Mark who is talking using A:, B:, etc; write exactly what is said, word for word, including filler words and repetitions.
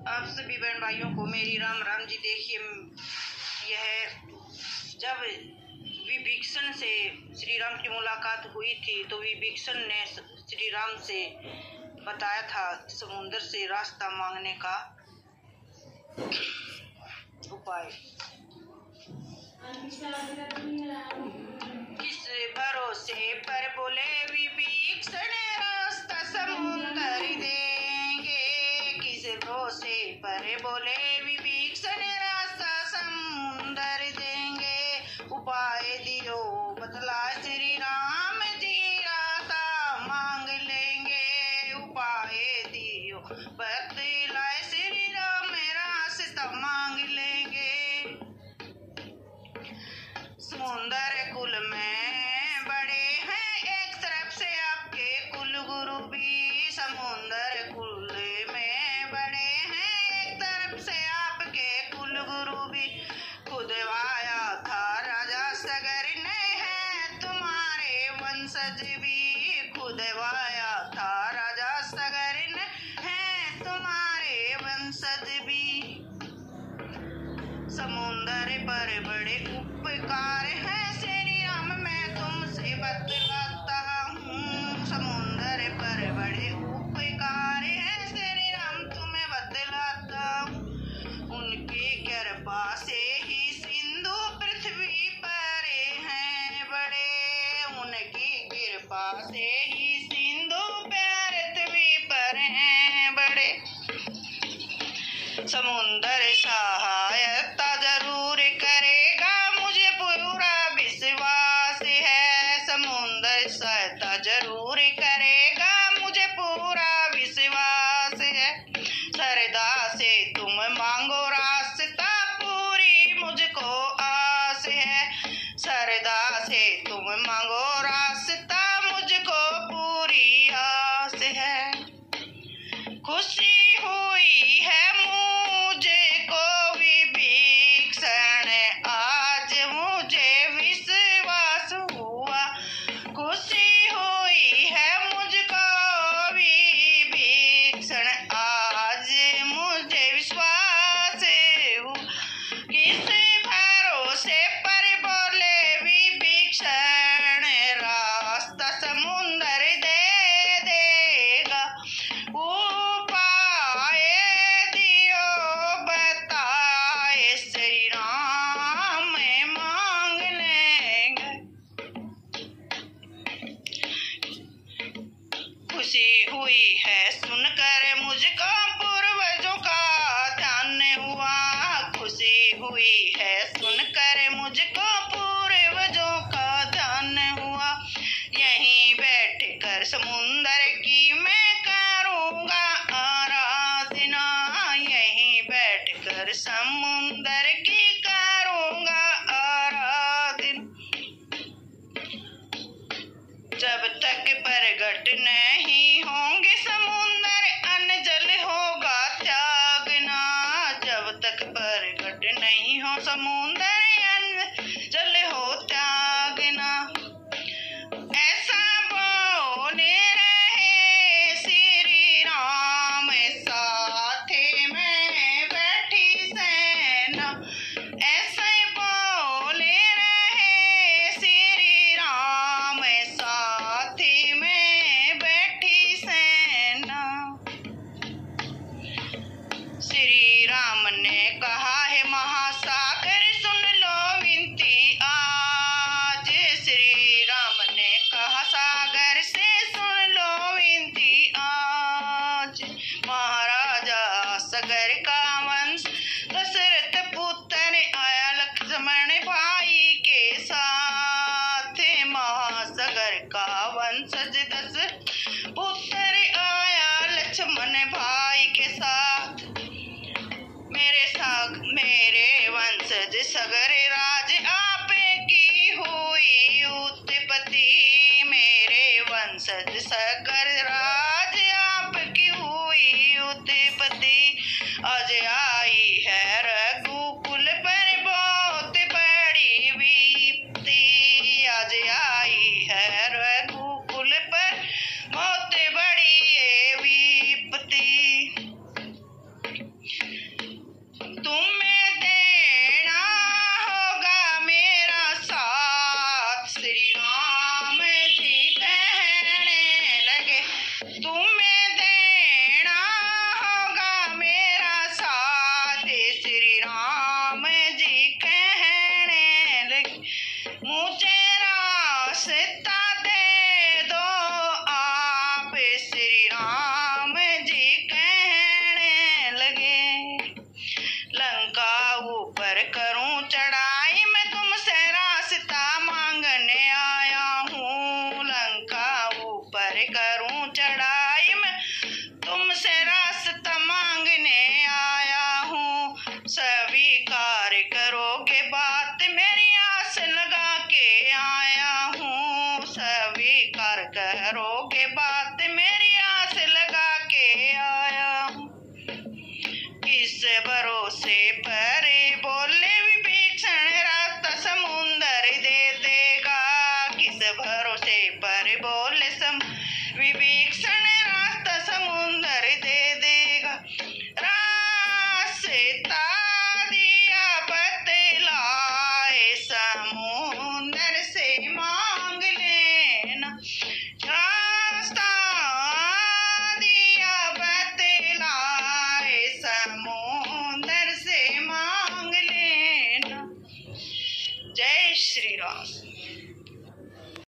A: आप सभी बहन भाइयों को मेरी राम राम जी। देखिए, यह जब विभीषण से श्री राम की मुलाकात हुई थी तो विभीषण ने श्री राम से बताया था समुद्र से रास्ता मांगने का उपाय। किस भरोसे पर बोले विभीषण रास्ता समुद्र देंगे, किस भरोसे पर बोले विभीषण रास्ता समुद्र देंगे। उपाय दियो बतला श्री राम जी रास्ता मांग लेंगे, उपाय दियो बतला श्री राम रास्ता मांग लेंगे। समुद्र कुल में बड़े हैं एक तरफ से आपके कुल गुरु भी, समुद्र कुल में बड़े हैं एक तरफ से आपके कुल गुरु भी। खुदवाया था राजा सगर ने है तुम्हारे वंशज भी, खुदवाया था राजा सगर ने है तुम्हारे वंशज भी। समुद्र पर बड़े उपकार है श्री राम मैं तुमसे बतलाता हूँ, समुद्र पर बड़े उपकार है श्री राम तुम्हें बतलाता हूँ। उनकी कृपा से ही सिंधु पृथ्वी पर हैं बड़े, उनकी कृपा से ही सिंधु पृथ्वी पर हैं बड़े। समुद्र सहायता जरूर करेगा मुझे पूरा विश्वास है, समुद्र सहायता जरूर करेगा मुझे पूरा विश्वास है। श्रद्धा से तुम मांगो रास्ता पूरी मुझको आस है, श्रद्धा से तुम मांगो रास्ता मुझको पूरी आस है। खुशी हुई है मुझे को विभीषण आज मुझे विश्वास हुआ, खुशी हुई है मुझको विभीषण आज मुझे विश्वास हुआ। किस भरोसे पर बोले विभीषण रास्ता समुद्र दे देगा। उपाय दियो बताए श्री राम मांग लेंगे। खुशी हुई है सुनकर मुझको पूर्वजों का ध्यान हुआ, खुशी हुई है सुनकर मुझको पूर्वजों का ध्यान हुआ। यहीं बैठकर समुद्र की मैं करूँगा आराधना, यहीं बैठकर समुद्र की करूँगा आराधना। जब तक प्रगट नहीं होंगे समुद्र अनजल होगा त्यागना, जब तक प्रगट नहीं हो समुद्र अनजल हो त्यागना। ऐसा बोले रहे श्री राम साथे में बैठी सेना, ऐसे बोले रहे श्री राम साथे में बैठी सेना। श्री राम ने कहा है महासागर सुन लो विनती आज, श्री राम ने कहा सागर से सुन लो विनती आज। महाराजा सगर का वंश दशरथ पुत्र आया लक्ष्मण भाई के साथ, महासागर का वंशज दशरथ पुत्र आया लक्ष्मण भाई के साथ। मेरे साग मेरे वंशज सगर राज आप की हुई उत्पत्ति, मेरे वंशज सगर राज आप की हुई उत्पत्ति। आज आई है रघुकुल पर बहुत बड़ी विपत्ति, आज आई है रघुकुल पर बहुत बड़ी विपत्ति। भरोसे पर बोल